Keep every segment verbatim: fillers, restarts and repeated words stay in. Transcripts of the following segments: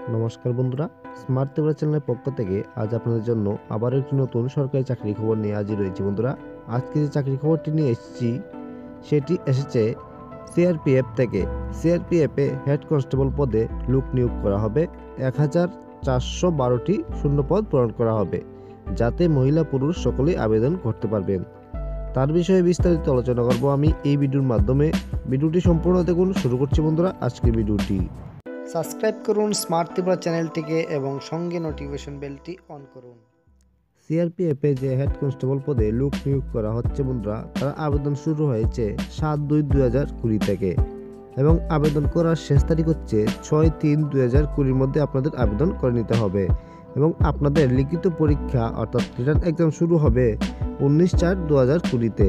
নমস্কার বন্ধুরা, স্মার্ট ত্রিপুরা চ্যানেলের পক্ষ থেকে আজ আপনাদের জন্য আবার একটি নতুন সরকারি চাকরি খবর নিয়ে হাজির হয়েছি। বন্ধুরা, আজকে যে চাকরি খবরটি নিয়ে এসেছি সেটি এসেছে সিআরপিএফ থেকে। সিআরপিএফে হেড কনস্টেবল পদে লোক নিয়োগ করা হবে। এক হাজার চারশো বারোটি শূন্যপদ পূরণ করা হবে, যাতে মহিলা পুরুষ সকলেই আবেদন করতে পারবেন। তার বিষয়ে বিস্তারিত আলোচনা করব আমি এই ভিডিওর মাধ্যমে। ভিডিওটি সম্পূর্ণ দেখুন। শুরু করছি বন্ধুরা আজকের ভিডিওটি। সাবস্ক্রাইব করুন স্মার্ট ত্রিপুরা চ্যানেলটিকে এবং সঙ্গে নোটিফিকেশন বেলটি অন করুন। সিআরপিএফে যে হেড কনস্টেবল পদে লোক নিয়োগ করা হচ্ছে বন্ধুরা, তার আবেদন শুরু হয়েছে সাত দুই দুই হাজার কুড়ি থেকে এবং আবেদন করার শেষ তারিখ হচ্ছে ছয় তিন দুই হাজার কুড়ির মধ্যে আপনাদের আবেদন করে নিতে হবে এবং আপনাদের লিখিত পরীক্ষা অর্থাৎ রিটার্ন এক্সাম শুরু হবে উনিশ চার দু হাজার কুড়িতে।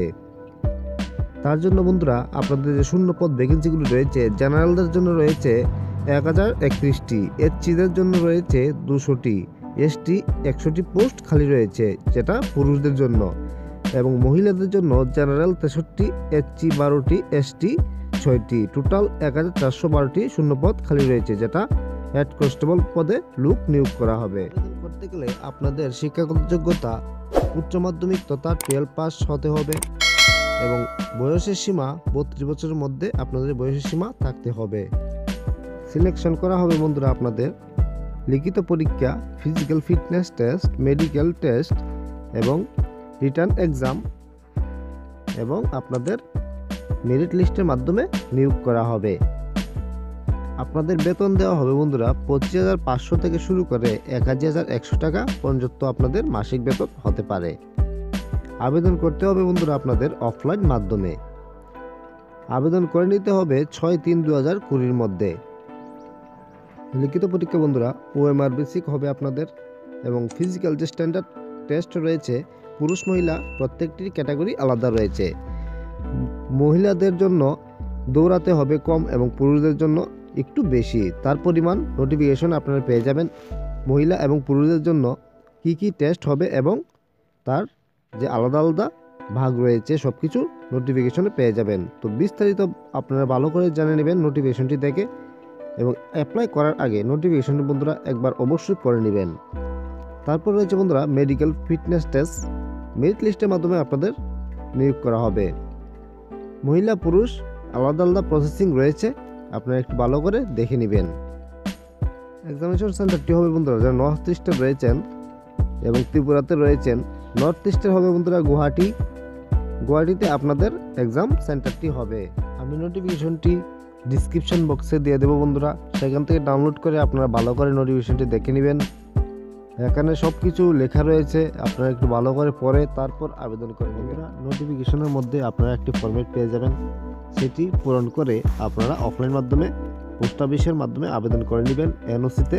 তার জন্য বন্ধুরা আপনাদের যে শূন্য পদ ভ্যাকেন্সিগুলি রয়েছে, জেনারেলদের জন্য রয়েছে এক হাজার একত্রিশটি, এসসিদের জন্য রয়েছে দুশোটি, এসটি একশোটি পোস্ট খালি রয়েছে যেটা পুরুষদের জন্য, এবং মহিলাদের জন্য জেনারেল তেষট্টি, এসসি বারোটি, এসটি ছয়টি, টোটাল এক হাজার চারশো বারোটি শূন্যপদ খালি রয়েছে যেটা হেড কনস্টেবল পদে লোক নিয়োগ করা হবে। আবেদন করতে গেলে আপনাদের শিক্ষাগত যোগ্যতা উচ্চ মাধ্যমিক তথা টুয়েলভ পাস হতে হবে এবং বয়সের সীমা বত্রিশ বছরের মধ্যে আপনাদের বয়সের সীমা থাকতে হবে। সিলেকশন করা হবে বন্ধুরা আপনাদের লিখিত পরীক্ষা, physical fitness test, medical test এবং রিটার্ন এক্সাম, এবং আপনাদের মেরিট লিস্টের মাধ্যমে নিয়োগ করা হবে। আপনাদের বেতন দেওয়া হবে বন্ধুরা পঁচিশ হাজার পাঁচশো থেকে শুরু করে এক হাজার একশো টাকা পর্যন্ত আপনাদের মাসিক বেতন হতে পারে। আবেদন করতে হবে বন্ধুরা আপনাদের অফলাইন মাধ্যমে। আবেদন করে নিতে হবে ছয় তিন দু হাজার কুড়ির মধ্যে। লিখিত পরীক্ষা বন্ধুরা ওএমআর বেসিক হবে আপনাদের, এবং ফিজিক্যাল যে স্ট্যান্ডার্ড টেস্ট রয়েছে পুরুষ মহিলা প্রত্যেকটির ক্যাটাগরি আলাদা রয়েছে। মহিলাদের জন্য দৌড়াতে হবে কম এবং পুরুষদের জন্য একটু বেশি। তার পরিমাণ নোটিফিকেশন আপনারা পেয়ে যাবেন। মহিলা এবং পুরুষদের জন্য কি কি টেস্ট হবে এবং তার যে আলাদা আলাদা ভাগ রয়েছে সব কিছু নোটিফিকেশনে পেয়ে যাবেন। তো বিস্তারিত আপনারা ভালো করে জেনে নেবেন নোটিফিকেশনটি দেখে, এবং অ্যাপ্লাই করার আগে নোটিফিকেশনটি বন্ধুরা একবার অবশ্যই করে নেবেন। তারপর রয়েছে বন্ধুরা মেডিকেল ফিটনেস টেস্ট, মেরিট লিস্টের মাধ্যমে আপনাদের নিয়োগ করা হবে। মহিলা পুরুষ আলাদা আলাদা প্রসেসিং রয়েছে, আপনারা একটু ভালো করে দেখে নেবেন। এক্সামিনেশন সেন্টারটি হবে বন্ধুরা যারা নর্থ ইস্টে রয়েছেন এবং ত্রিপুরাতে রয়েছেন, নর্থ ইস্টের হবে বন্ধুরা গুয়াহাটি। গুয়াহাটিতে আপনাদের এক্সাম সেন্টারটি হবে। আমি নোটিফিকেশনটি ডিসক্রিপশন বক্সে দিয়ে দেবো বন্ধুরা, সেখান থেকে ডাউনলোড করে আপনারা ভালো করে নোটিফিকেশনটি দেখে নেবেন। এখানে সব কিছু লেখা রয়েছে, আপনারা একটু ভালো করে পড়ে তারপর আবেদন করে নেবেন। নোটিফিকেশনের মধ্যে আপনারা একটি ফরম্যাট পেয়ে যাবেন, সেটি পূরণ করে আপনারা অফলাইন মাধ্যমে পোস্ট অফিসের মাধ্যমে আবেদন করে নেবেন এনওসিতে।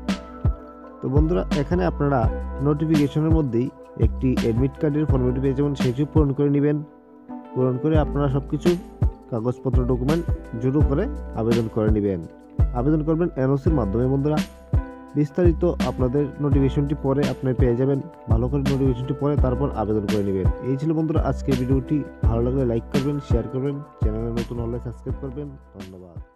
তো বন্ধুরা এখানে আপনারা নোটিফিকেশনের মধ্যেই একটি অ্যাডমিট কার্ডের ফরম্যাট পেয়ে যাবেন, সেটি পূরণ করে নেবেন। পূরণ করে আপনারা সব কিছু কাগজপত্র ডকুমেন্ট জুড়ো করে আবেদন করে নেবেন। আবেদন করবেন এনওসির মাধ্যমে বন্ধুরা। বিস্তারিত আপনাদের নোটিফিকেশনটি পরে আপনি পেয়ে যাবেন, ভালো করে নোটিফিকেশনটি পরে তারপর আবেদন করে নেবেন। এই ছিল বন্ধুরা আজকের ভিডিওটি। ভালো লাগলে লাইক করবেন, শেয়ার করবেন, চ্যানেলে নতুন হলে সাবস্ক্রাইব করবেন। ধন্যবাদ।